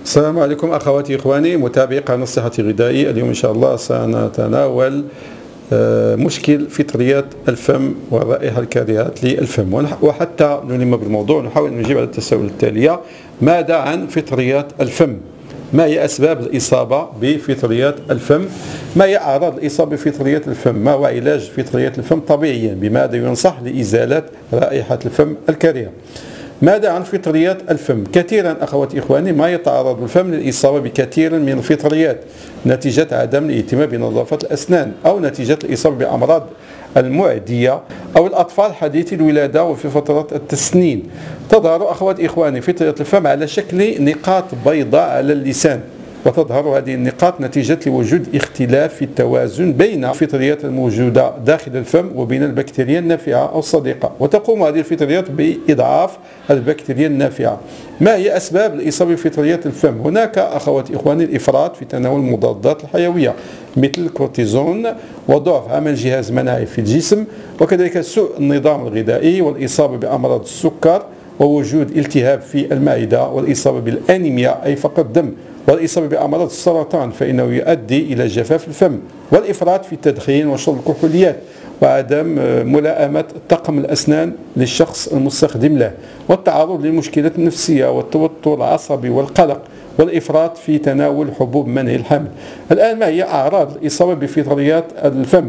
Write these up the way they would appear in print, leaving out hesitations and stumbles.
السلام عليكم أخواتي إخواني متابعي قناة الصحة الغذائية. اليوم إن شاء الله سنتناول مشكل فطريات الفم والرائحة الكريهة للفم، وحتى نلم بالموضوع نحاول أن نجيب على التساؤل التالية: ماذا عن فطريات الفم؟ ما هي أسباب الإصابة بفطريات الفم؟ ما هي أعراض الإصابة بفطريات الفم؟ ما هو علاج فطريات الفم طبيعيا؟ بماذا ينصح لإزالة رائحة الفم الكريهة؟ ماذا عن فطريات الفم؟ كثيرا أخواتي إخواني ما يتعرض الفم للإصابة بكثير من الفطريات نتيجة عدم الاهتمام بنظافة الأسنان، أو نتيجة الإصابة بأمراض المعدية، أو الأطفال حديثي الولادة وفي فترة التسنين. تظهر أخواتي إخواني فطريات الفم على شكل نقاط بيضاء على اللسان، وتظهر هذه النقاط نتيجة لوجود اختلاف في التوازن بين الفطريات الموجودة داخل الفم وبين البكتيريا النافعة أو الصديقة، وتقوم هذه الفطريات بإضعاف البكتيريا النافعة. ما هي أسباب الإصابة بفطريات الفم؟ هناك أخواتي إخواني الإفراط في تناول المضادات الحيوية مثل الكورتيزون، وضعف عمل الجهاز المناعي في الجسم، وكذلك سوء النظام الغذائي، والإصابة بأمراض السكر، ووجود التهاب في المعدة، والإصابة بالأنيميا أي فقر الدم، والإصابة بأمراض السرطان فإنه يؤدي إلى جفاف الفم، والإفراط في التدخين وشرب الكحوليات، وعدم ملائمة طقم الأسنان للشخص المستخدم له، والتعرض للمشكلات النفسية والتوتر العصبي والقلق، والإفراط في تناول حبوب منع الحمل. الآن ما هي أعراض الإصابة بفطريات الفم؟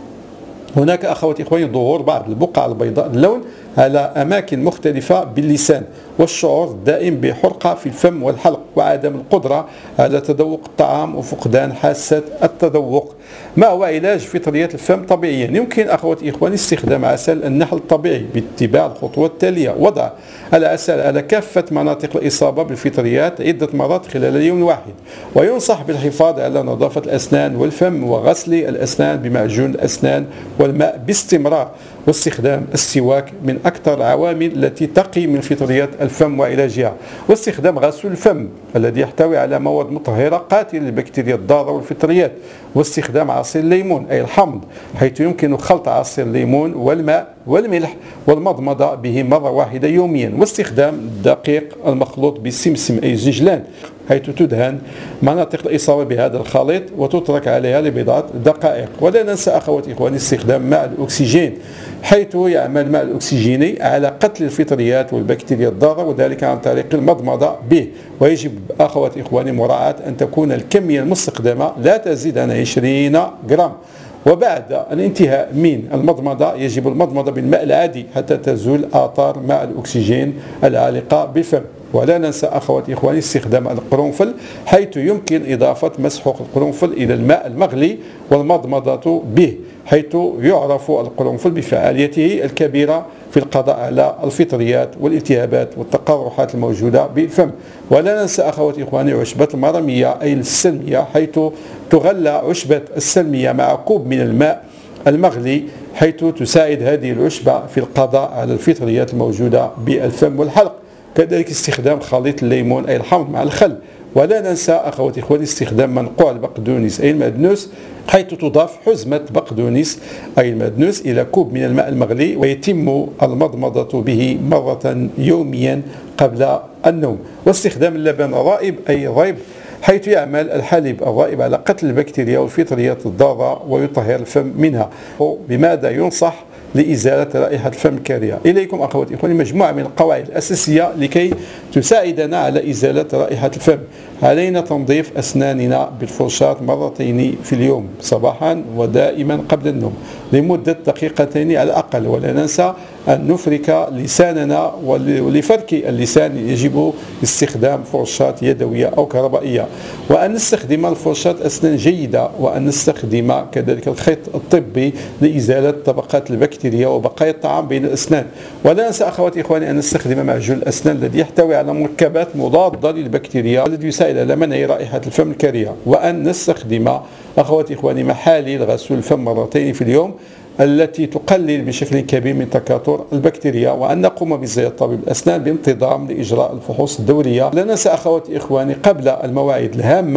هناك أخواتي إخواني ظهور بعض البقع البيضاء اللون على أماكن مختلفة باللسان، والشعور الدائم بحرقة في الفم والحلق، وعدم القدرة على تذوق الطعام، وفقدان حاسة التذوق. ما هو علاج فطريات الفم طبيعيا؟ يمكن أخواتي إخواني استخدام عسل النحل الطبيعي باتباع الخطوات التالية: وضع العسل على كافة مناطق الإصابة بالفطريات عدة مرات خلال اليوم الواحد، وينصح بالحفاظ على نظافة الأسنان والفم، وغسل الأسنان بمعجون الأسنان والماء باستمرار، واستخدام السواك من أكثر العوامل التي تقي من فطريات الفم وعلاجها، واستخدام غسول الفم الذي يحتوي على مواد مطهرة قاتلة للبكتيريا الضارة والفطريات، واستخدام عصير الليمون أي الحمض، حيث يمكن خلط عصير الليمون والماء والملح والمضمضة به مرة واحدة يوميا، واستخدام الدقيق المخلوط بالسمسم أي الزجلان، حيث تدهن مناطق الإصابة بهذا الخليط وتترك عليها لبضعة دقائق. ولا ننسى أخواتي إخواني استخدام ماء الأكسجين، حيث يعمل الماء الأكسجيني على قتل الفطريات والبكتيريا الضارة، وذلك عن طريق المضمضة به. ويجب أخواتي إخواني مراعاة أن تكون الكمية المستخدمة لا تزيد عن 20 جرام. وبعد الانتهاء من المضمضة يجب المضمضة بالماء العادي حتى تزول آثار ماء الأكسجين العالقة بالفم. ولا ننسى أخواتي إخواني استخدام القرنفل، حيث يمكن إضافة مسحوق القرنفل إلى الماء المغلي والمضمضة به، حيث يعرف القرنفل بفعاليته الكبيرة في القضاء على الفطريات والالتهابات والتقرحات الموجودة بالفم. ولا ننسى أخواتي إخواني عشبة المرمية أي السلمية، حيث تغلى عشبة السلمية مع كوب من الماء المغلي، حيث تساعد هذه العشبة في القضاء على الفطريات الموجودة بالفم والحلق. كذلك استخدام خليط الليمون أي الحمض مع الخل. ولا ننسى أخواتي إخواني استخدام منقوع البقدونس أي المعدنوس، حيث تضاف حزمة بقدونس أي المعدنوس إلى كوب من الماء المغلي، ويتم المضمضة به مرة يوميا قبل النوم. واستخدام اللبن الرائب أي الريب، حيث يعمل الحليب الرائب على قتل البكتيريا والفطريات الضارة ويطهر الفم منها. بماذا ينصح لإزالة رائحة الفم الكريهة؟ إليكم أخواتي إخواني مجموعة من القواعد الأساسية لكي تساعدنا على إزالة رائحة الفم. علينا تنظيف أسناننا بالفرشاة مرتين في اليوم، صباحا ودائما قبل النوم، لمدة دقيقتين على الأقل. ولا ننسى أن نفرك لساننا، ولفرك اللسان يجب استخدام فرشاة يدوية أو كهربائية، وأن نستخدم الفرشاة أسنان جيدة، وأن نستخدم كذلك الخيط الطبي لإزالة طبقات البكتيريا وبقايا الطعام بين الأسنان. ولا ننسى أخواتي إخواني أن نستخدم معجون الأسنان الذي يحتوي على مركبات مضادة للبكتيريا الذي يساعد على منع رائحة الفم الكريهة، وأن نستخدم أخواتي إخواني محاليل غسول الفم مرتين في اليوم التي تقلل بشكل كبير من تكاثر البكتيريا، وأن نقوم بزيارة طبيب الأسنان بانتظام لإجراء الفحوص الدورية. لا ننسى أخواتي إخواني قبل المواعيد الهامة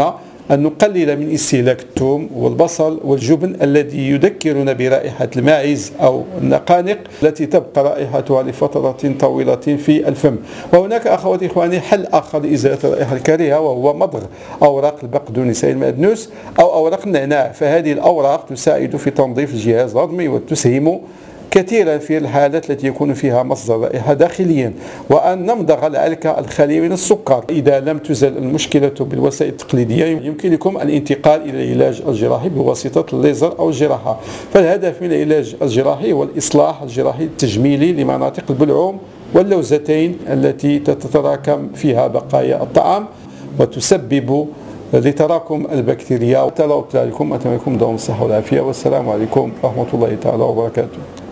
أن نقلل من استهلاك الثوم والبصل والجبن الذي يذكرنا برائحة الماعز أو النقانق التي تبقى رائحتها لفترة طويلة في الفم. وهناك أخواتي إخواني حل آخر لإزالة الرائحة الكريهة، وهو مضغ أوراق البقدونس المأدنوس أو أوراق النعناع. فهذه الأوراق تساعد في تنظيف الجهاز الهضمي وتسهم كثيرا في الحالات التي يكون فيها مصدر رائحة داخليا. وأن نمضغ العلكة الخالية من السكر. إذا لم تزل المشكلة بالوسائل التقليدية يمكن لكم الانتقال إلى العلاج الجراحي بواسطة الليزر أو الجراحة. فالهدف من العلاج الجراحي هو الإصلاح الجراحي التجميلي لمناطق البلعوم واللوزتين التي تتراكم فيها بقايا الطعام وتسبب لتراكم البكتيريا. وتلا لكم أتمنى لكم دوام الصحة والعافية، والسلام عليكم ورحمة الله تعالى وبركاته.